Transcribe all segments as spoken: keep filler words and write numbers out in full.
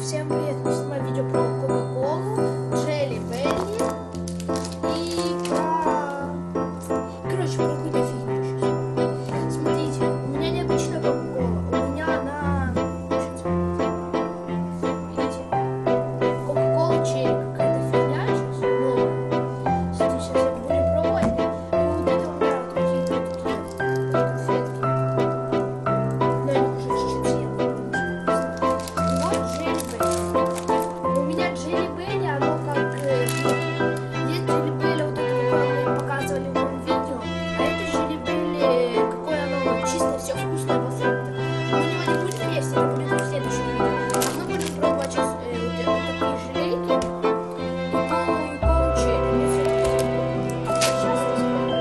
Всем привет! Я снимаю видео про Кока-Колу, Джелли Белли и про... Короче, про какую-то фигню сейчас. Смотрите, у меня необычная Кока-Кола, у меня она... Видите? Кока-Кола Черри, какая-то фигня сейчас, новая. Смотрите, сейчас я буду пробовать. И вот это у меня вот какие-то такие конфетки. Но они уже чуть-чуть съела. Вот Джелли Белли. У меня Джелли Белли, оно как... Есть Джелли Белли, вот это, которое мы показывали в моем видео. А это Джелли Белли, какое оно чисто все вкусное по фруктам. Мы его не будем есть, это будет в следующем видео. А мы будем пробовать сейчас э, вот, вот такие желейки. И полную колу черри. Ну все, сейчас распробуем.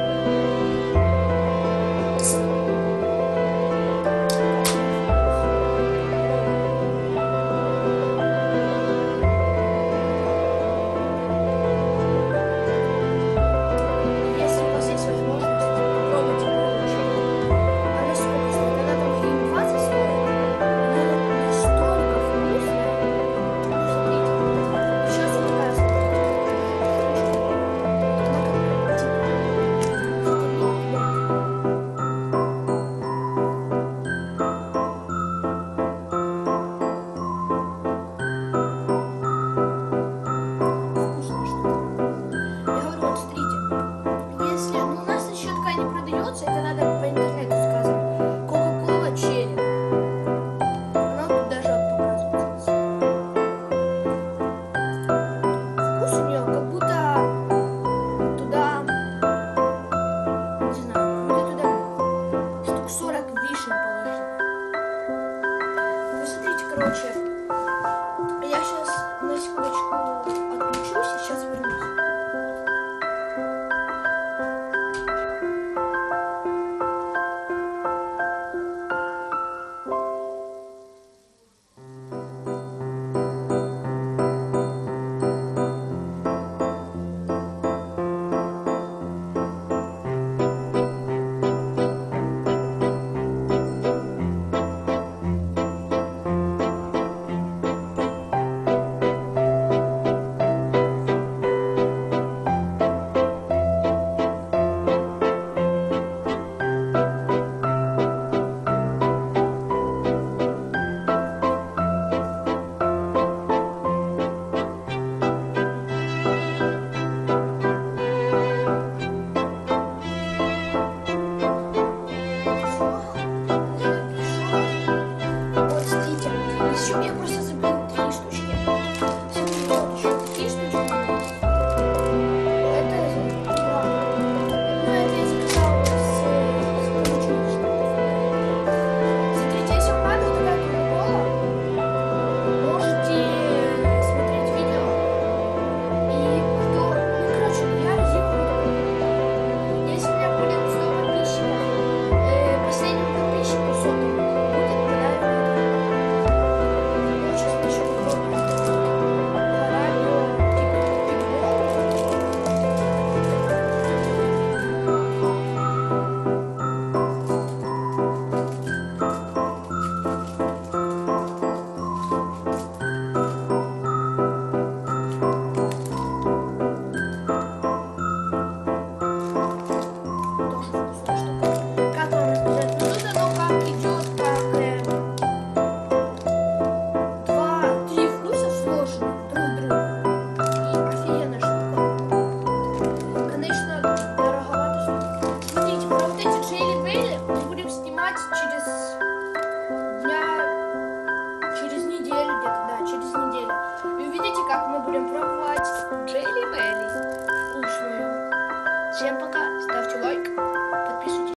Если у вас есть возможность, попробуйте колу черри. Она сколько стоит? Она там гривен двадцать стоит. Но она настолько вкусная. Смотрите. Сейчас я такая смотрю. Она как типа лопнет. Вкусная штука. Я говорю, вот смотрите, если, ну, у нас еще такая не продается, это надо по интернету заказывать. Кока-кола черри. Она тут даже вот показывается. Вкус у нее как будто туда, не знаю, будто туда штук сорок вишен положили. Вы смотрите, короче, я сейчас на секундочку отключусь и сейчас вернусь. Вот смотрите, еще я просто забыл три штучки. Смотрите, вот еще такие штучки. Это, да. Ну, это я заказала с, с помощью штуков. Смотрите, если вам надо вот такая Кока-Кола, можете смотреть видео. И кто... Ну, короче, я резину буду. Если у меня будет сто подписчиков, э, последнему подписчику сотому будет, тогда я буду. Ну, сейчас мы еще попробуем. Радио тоже вкусная штука. Как вам рассказать? Ну, тут оно как идет, как э, два-три вкуса сложены друг в друга. И офигенная штука. Конечно, дороговато стоит. Смотрите, про вот эти Джелли Белли мы будем снимать через дня, через неделю где-то, да, через неделю. И увидите, как мы будем пробовать Джелли Белли вкусную. Всем пока.